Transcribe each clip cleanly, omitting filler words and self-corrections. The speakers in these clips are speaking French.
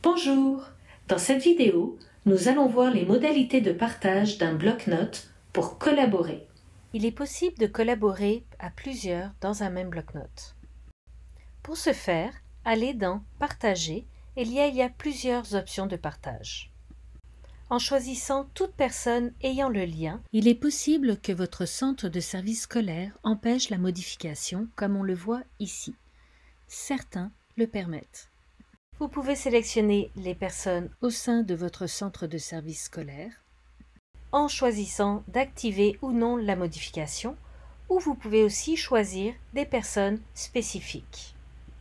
Bonjour! Dans cette vidéo, nous allons voir les modalités de partage d'un bloc-notes pour collaborer. Il est possible de collaborer à plusieurs dans un même bloc-notes. Pour ce faire, allez dans « Partager » et il y a plusieurs options de partage. En choisissant toute personne ayant le lien, il est possible que votre centre de service scolaire empêche la modification, comme on le voit ici. Certains le permettent. Vous pouvez sélectionner les personnes au sein de votre centre de service scolaire en choisissant d'activer ou non la modification, ou vous pouvez aussi choisir des personnes spécifiques.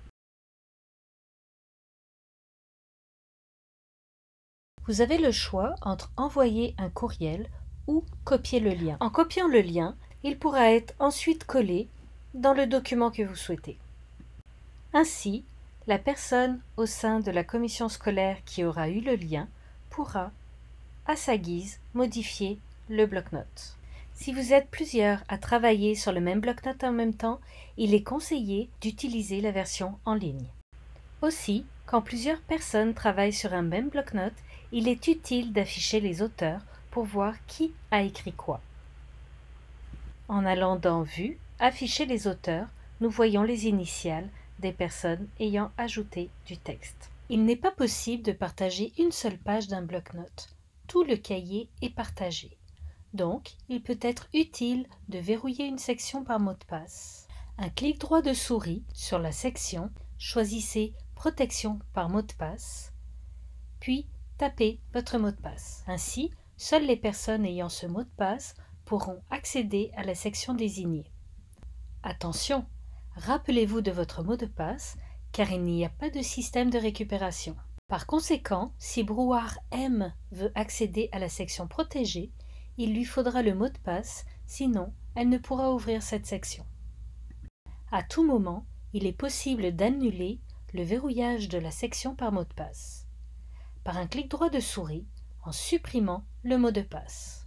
Vous avez le choix entre envoyer un courriel ou copier le lien. En copiant le lien, il pourra être ensuite collé dans le document que vous souhaitez. Ainsi, la personne au sein de la commission scolaire qui aura eu le lien pourra, à sa guise, modifier le bloc-notes. Si vous êtes plusieurs à travailler sur le même bloc-notes en même temps, il est conseillé d'utiliser la version en ligne. Aussi, quand plusieurs personnes travaillent sur un même bloc-notes, il est utile d'afficher les auteurs pour voir qui a écrit quoi. En allant dans « Vue »,« Afficher les auteurs », nous voyons les initiales des personnes ayant ajouté du texte. Il n'est pas possible de partager une seule page d'un bloc-notes. Tout le cahier est partagé. Donc, il peut être utile de verrouiller une section par mot de passe. Un clic droit de souris sur la section, choisissez « Protection par mot de passe », puis tapez votre mot de passe. Ainsi, seules les personnes ayant ce mot de passe pourront accéder à la section désignée. Attention, rappelez-vous de votre mot de passe, car il n'y a pas de système de récupération. Par conséquent, si Brouhaha M veut accéder à la section protégée, il lui faudra le mot de passe, sinon elle ne pourra ouvrir cette section. À tout moment, il est possible d'annuler le verrouillage de la section par mot de passe, par un clic droit de souris, en supprimant le mot de passe.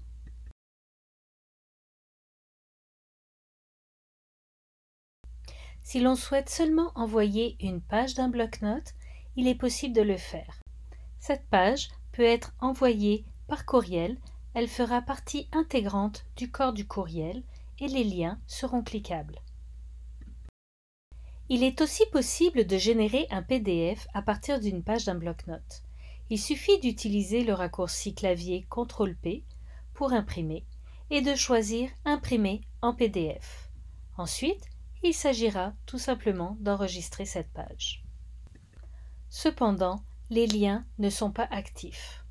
Si l'on souhaite seulement envoyer une page d'un bloc-notes, il est possible de le faire. Cette page peut être envoyée par courriel, elle fera partie intégrante du corps du courriel et les liens seront cliquables. Il est aussi possible de générer un PDF à partir d'une page d'un bloc-notes. Il suffit d'utiliser le raccourci clavier CTRL-P pour imprimer et de choisir « Imprimer en PDF ». Ensuite, il s'agira tout simplement d'enregistrer cette page. Cependant, les liens ne sont pas actifs.